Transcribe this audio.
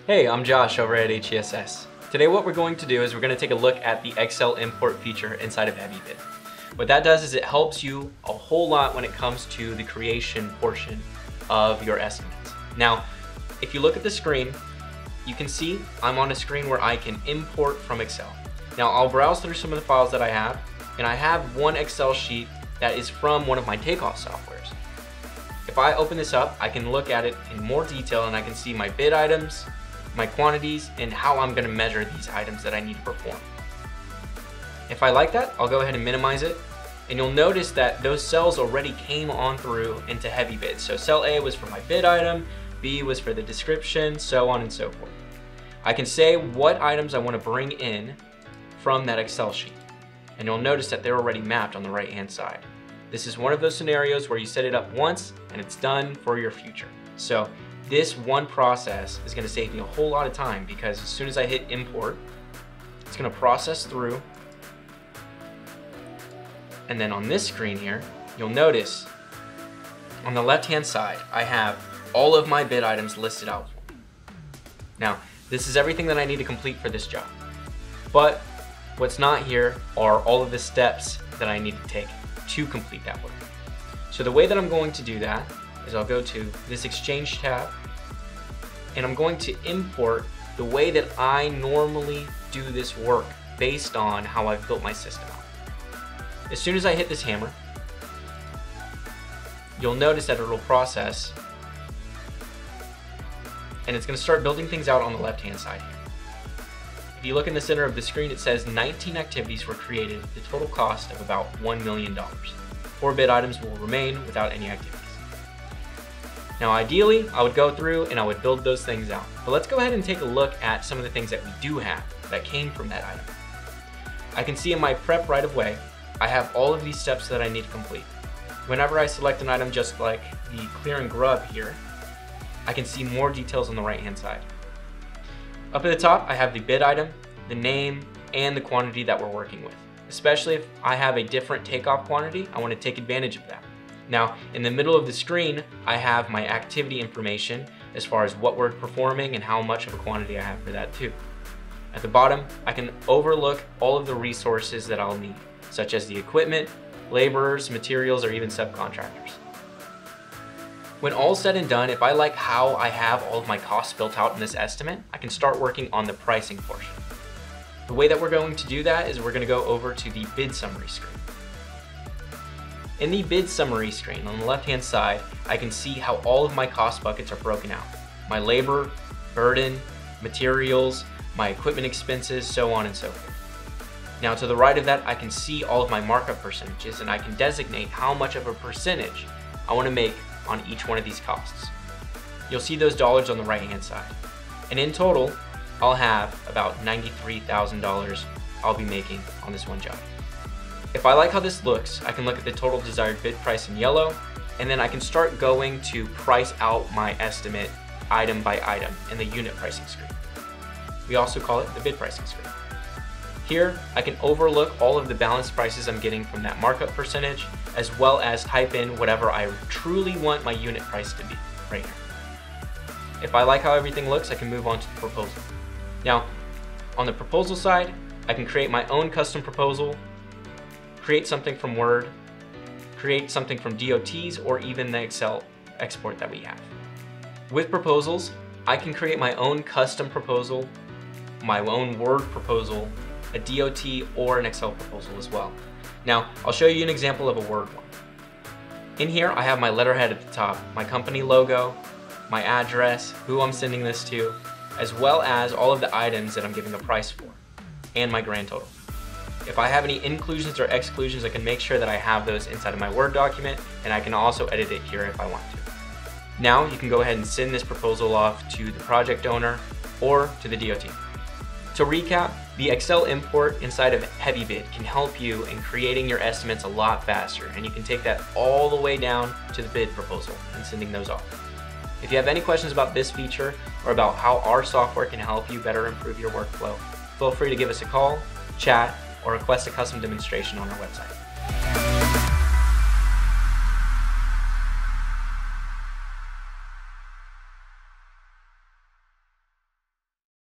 Hey, I'm Josh over at HCSS. Today what we're going to do is we're going to take a look at the Excel import feature inside of HeavyBid. What that does is it helps you a whole lot when it comes to the creation portion of your estimates. Now, if you look at the screen, you can see I'm on a screen where I can import from Excel. Now I'll browse through some of the files that I have, and I have one Excel sheet that is from one of my takeoff softwares. If I open this up, I can look at it in more detail and I can see my bid items, my quantities, and how I'm going to measure these items that I need to perform. If I like that, I'll go ahead and minimize it, and you'll notice that those cells already came on through into HeavyBid. So cell A was for my bid item, B was for the description, so on and so forth. I can say what items I want to bring in from that Excel sheet, and you'll notice that they're already mapped on the right hand side. This is one of those scenarios where you set it up once and it's done for your future. So this one process is going to save me a whole lot of time, because as soon as I hit import, it's going to process through. And then on this screen here, you'll notice on the left hand side, I have all of my bid items listed out for me. Now, this is everything that I need to complete for this job. But what's not here are all of the steps that I need to take to complete that work. So the way that I'm going to do that is I'll go to this Exchange tab, and I'm going to import the way that I normally do this work based on how I've built my system out. As soon as I hit this hammer, you'll notice that it'll process, and it's going to start building things out on the left hand side here. If you look in the center of the screen, it says 19 activities were created at the total cost of about $1 million. 4 bid items will remain without any activities. Now ideally, I would go through and I would build those things out. But let's go ahead and take a look at some of the things that we do have that came from that item. I can see in my prep right away, I have all of these steps that I need to complete. Whenever I select an item just like the clear and grub here, I can see more details on the right hand side. Up at the top, I have the bid item, the name, and the quantity that we're working with. Especially if I have a different takeoff quantity, I want to take advantage of that. Now, in the middle of the screen, I have my activity information as far as what we're performing and how much of a quantity I have for that too. At the bottom, I can overlook all of the resources that I'll need, such as the equipment, laborers, materials, or even subcontractors. When all's said and done, if I like how I have all of my costs built out in this estimate, I can start working on the pricing portion. The way that we're going to do that is we're going to go over to the bid summary screen. In the bid summary screen on the left hand side, I can see how all of my cost buckets are broken out. My labor, burden, materials, my equipment expenses, so on and so forth. Now to the right of that, I can see all of my markup percentages, and I can designate how much of a percentage I want to make on each one of these costs. You'll see those dollars on the right hand side. And in total, I'll have about $93,000 I'll be making on this one job. If I like how this looks, I can look at the total desired bid price in yellow, and then I can start going to price out my estimate item by item in the unit pricing screen. We also call it the bid pricing screen. Here, I can overlook all of the balanced prices I'm getting from that markup percentage, as well as type in whatever I truly want my unit price to be right here. If I like how everything looks, I can move on to the proposal. Now, on the proposal side, I can create my own custom proposal, create something from Word, create something from DOTs, or even the Excel export that we have. With proposals, I can create my own custom proposal, my own Word proposal, a DOT, or an Excel proposal as well. Now, I'll show you an example of a Word one. In here, I have my letterhead at the top, my company logo, my address, who I'm sending this to, as well as all of the items that I'm giving a price for, and my grand total. If I have any inclusions or exclusions, I can make sure that I have those inside of my Word document, and I can also edit it here if I want to. Now you can go ahead and send this proposal off to the project owner or to the DOT. To recap, the Excel import inside of HeavyBid can help you in creating your estimates a lot faster, and you can take that all the way down to the bid proposal and sending those off. If you have any questions about this feature or about how our software can help you better improve your workflow, feel free to give us a call, chat, or request a custom demonstration on our website.